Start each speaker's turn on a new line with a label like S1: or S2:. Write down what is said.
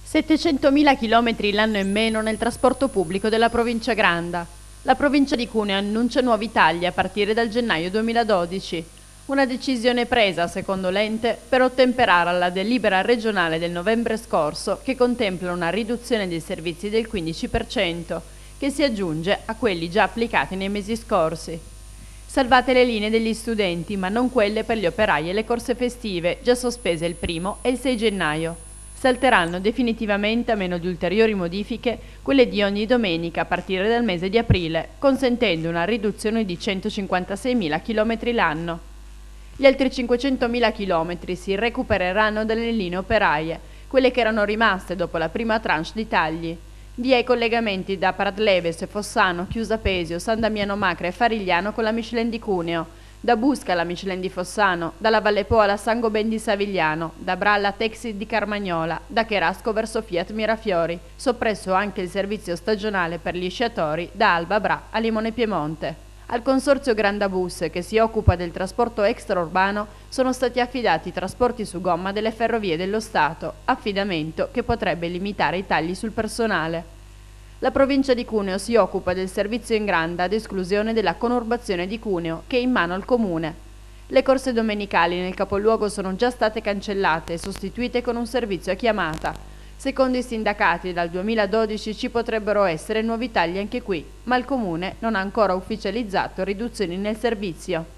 S1: 700.000 chilometri l'anno in meno nel trasporto pubblico della provincia Granda. La provincia di Cuneo annuncia nuovi tagli a partire dal gennaio 2012. Una decisione presa, secondo l'ente, per ottemperare alla delibera regionale del novembre scorso che contempla una riduzione dei servizi del 15%, che si aggiunge a quelli già applicati nei mesi scorsi. Salvate le linee degli studenti, ma non quelle per gli operai e le corse festive, già sospese il 1° e il 6 gennaio. Salteranno definitivamente, a meno di ulteriori modifiche, quelle di ogni domenica a partire dal mese di aprile, consentendo una riduzione di 156.000 km l'anno. Gli altri 500.000 km si recupereranno dalle linee operaie, quelle che erano rimaste dopo la prima tranche di tagli. Via i collegamenti da Pratleves e Fossano, Chiusa Pesio, San Damiano Macra e Farigliano con la Michelin di Cuneo, da Busca alla Michelin di Fossano, dalla Valle Po alla Sangoben di Savigliano, da Bra alla Texi di Carmagnola, da Cherasco verso Fiat Mirafiori, soppresso anche il servizio stagionale per gli sciatori da Alba Bra a Limone Piemonte. Al consorzio Grandabus, che si occupa del trasporto extraurbano, sono stati affidati i trasporti su gomma delle Ferrovie dello Stato, affidamento che potrebbe limitare i tagli sul personale. La provincia di Cuneo si occupa del servizio in Granda ad esclusione della conurbazione di Cuneo, che è in mano al comune. Le corse domenicali nel capoluogo sono già state cancellate e sostituite con un servizio a chiamata. Secondo i sindacati, dal 2012 ci potrebbero essere nuovi tagli anche qui, ma il comune non ha ancora ufficializzato riduzioni nel servizio.